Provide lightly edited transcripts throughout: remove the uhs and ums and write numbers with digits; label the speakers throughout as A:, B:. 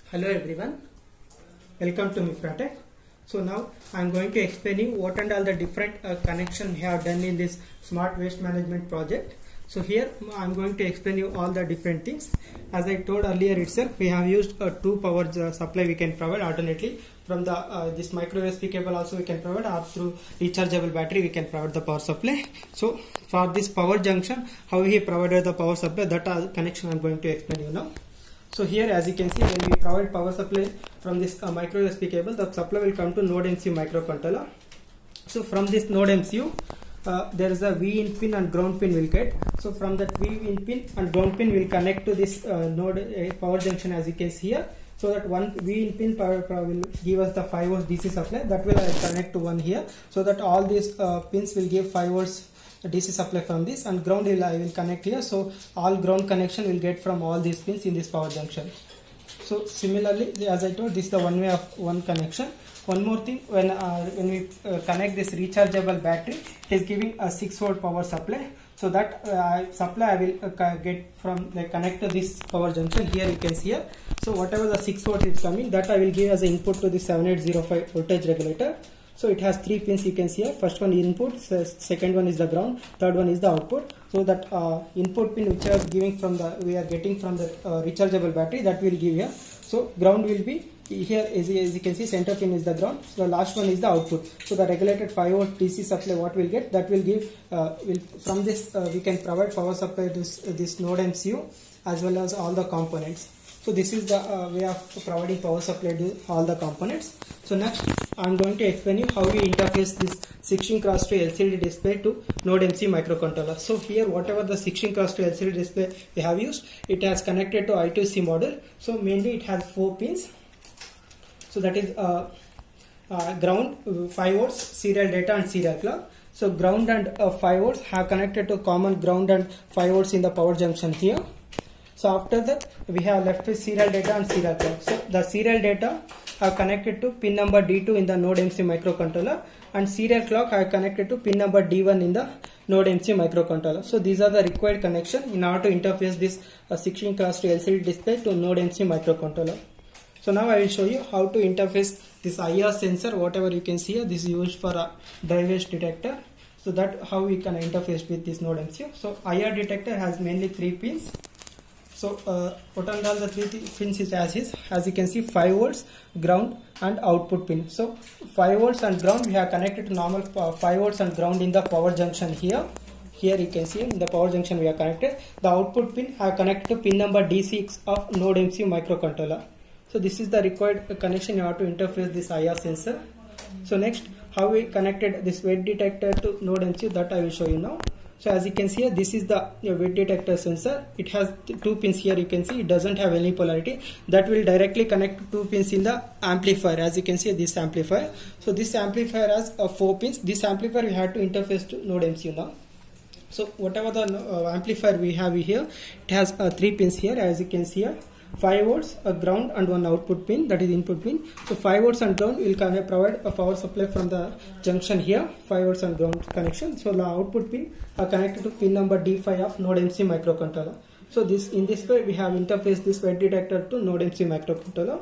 A: Hello everyone, welcome to Mifratech. So now I am going to explain you what and all the different connection we have done in this smart waste management project. So here I am going to explain you all the different things. As I told earlier itself, we have used two power supply we can provide alternately from the this micro USB cable also we can provide, or through rechargeable battery we can provide the power supply. So for this power junction, how we provided the power supply, that connection I am going to explain you now. So here, as you can see, when we provide power supply from this micro USB cable, the supply will come to Node MCU microcontroller. So from this Node MCU, there is a V in pin and ground pin will get. So from that V in pin and ground pin will connect to this node power junction, as you can see here. So that one V in pin power will give us the 5 volts DC supply. That will connect to one here. So that all these pins will give 5 volts DC supply from this, and ground I will connect here. So all ground connection will get from all these pins in this power junction. So similarly, as I told, this is the one way of one connection. One more thing, when we connect this rechargeable battery, it is giving a 6 volt power supply. So that supply I will get from connect to this power junction. Here you can see here. So whatever the 6 volt is coming, that I will give as an input to the 7805 voltage regulator. So it has 3 pins, you can see here. First one is input, second one is the ground, third one is the output. So that input pin which we are getting from the rechargeable battery, that will give here. So ground will be here, as you can see, center pin is the ground. So the last one is the output. So the regulated 5 volt DC supply what will get, that will give from this we can provide power supply to this Node MCU as well as all the components. So this is the way of providing power supply to all the components. So next I am going to explain you how we interface this 16x2 LCD display to Node MCU microcontroller. So here whatever the 16x2 LCD display we have used, it has connected to I2C module. So mainly it has 4 pins. So that is ground, 5 volts, serial data and serial clock. So ground and 5 volts have connected to common ground and 5 volts in the power junction here. So after that we have left with serial data and serial clock. So the serial data are connected to pin number D2 in the Node MCU microcontroller, and serial clock are connected to pin number D1 in the Node MCU microcontroller. So these are the required connection in order to interface this 16x2 LCD display to Node MCU microcontroller. So now I will show you how to interface this IR sensor, whatever you can see here. This is used for a dry waste detector. So that how we can interface with this Node MCU. So IR detector has mainly 3 pins. So what are all the 3 pins is as you can see, 5 volts, ground and output pin. So 5 volts and ground we have connected to normal 5 volts and ground in the power junction here. Here you can see in the power junction we are connected. The output pin have connected to pin number D6 of Node MCU microcontroller. So this is the required connection you have to interface this IR sensor. So next, how we connected this wet detector to Node MCU, that I will show you now. So as you can see here, this is the wet detector sensor. It has 2 pins here, you can see it doesn't have any polarity. That will directly connect to 2 pins in the amplifier. As you can see, this amplifier. So this amplifier has 4 pins. This amplifier we have to interface to Node MCU now. So whatever the amplifier we have here, it has 3 pins here, as you can see here. 5 volts, a ground and one output pin, that is input pin. So 5 volts and ground will provide a power supply from the junction here, 5 volts and ground connection. So the output pin are connected to pin number D5 of Node MCU microcontroller. So in this way we have interfaced this wet detector to Node MCU microcontroller.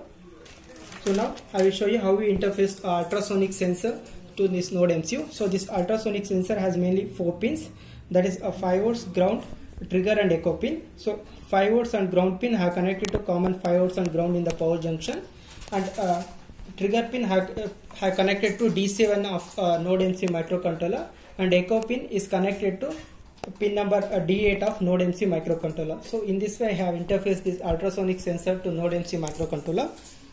A: So now I will show you how we interface ultrasonic sensor to this Node MCU. So this ultrasonic sensor has mainly 4 pins, that is a 5 volts, ground, trigger and echo pin. So 5 volts and ground pin have connected to common 5 volts and ground in the power junction, and trigger pin have connected to D7 of Node MCU microcontroller, and echo pin is connected to pin number D8 of Node MCU microcontroller. So in this way I have interfaced this ultrasonic sensor to Node MCU microcontroller.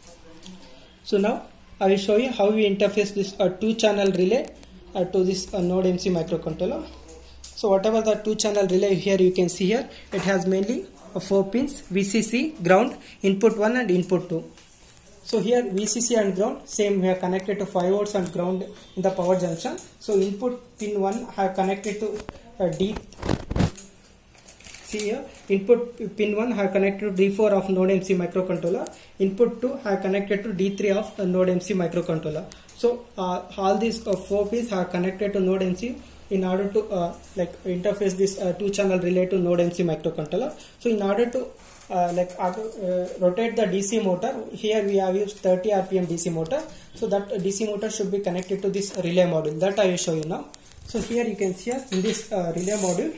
A: So now I will show you how we interface this 2-channel relay to this Node MCU microcontroller. So whatever the 2-channel relay here you can see here, it has mainly 4 pins, VCC, ground, input 1 and input 2. So here VCC and ground, same, we are connected to 5 volts and ground in the power junction. So input pin 1 have connected to D. See here, input pin 1 have connected to D4 of Node MCU microcontroller. Input 2 have connected to D3 of Node MCU microcontroller. So all these 4 pins are connected to Node MCU in order to interface this 2-channel relay to Node MCU microcontroller. So in order to rotate the DC motor. Here we have used 30 RPM DC motor. So that DC motor should be connected to this relay module. That I will show you now. So here you can see in this relay module,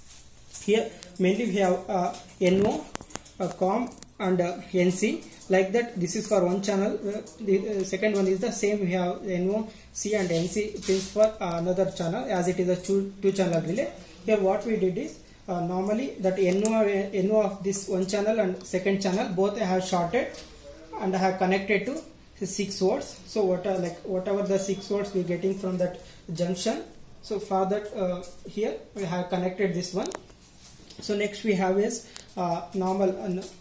A: here mainly we have NO, COM and NC. Like that, this is for one channel. The second one is the same. We have NO, C and NC pins for another channel, as it is a two channel relay. Here what we did is, normally that NO of this one channel and second channel both have shorted and have connected to 6 volts. So whatever the 6 volts we are getting from that junction, so for that here we have connected this one. So next we have is normal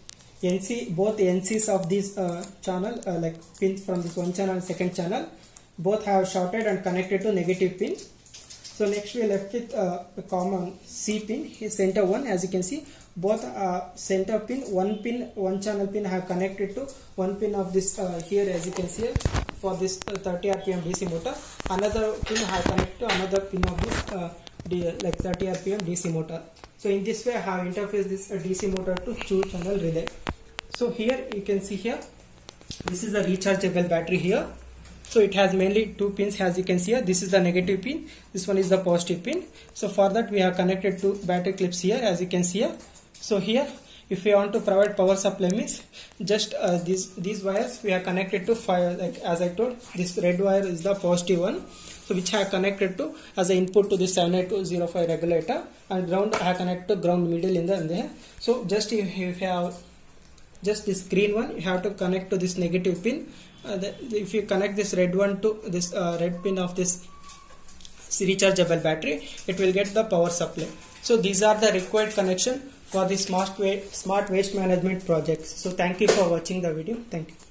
A: NC, both NCs of this channel, pins from this one channel and second channel, both have shorted and connected to negative pin. So next we are left with a common C pin, center one. As you can see, both center pin, one channel pin have connected to one pin of this here, as you can see for this 30 RPM DC motor. Another pin have connected to another pin of this 30 RPM DC motor. So in this way I have interfaced this DC motor to 2 channel relay. So here you can see here, this is a rechargeable battery here. So it has mainly 2 pins, as you can see here. This is the negative pin, this one is the positive pin. So for that we have connected 2 battery clips here, as you can see here. So here if we want to provide power supply means, just these wires we have connected to fire, as I told, this red wire is the positive one, so which I have connected to as an input to this 78205 regulator, and ground I have connected to ground middle in there. So just if you have just this green one, you have to connect to this negative pin. If you connect this red one to this red pin of this rechargeable battery, it will get the power supply. So these are the required connection for the smart waste management projects. So thank you for watching the video. Thank you.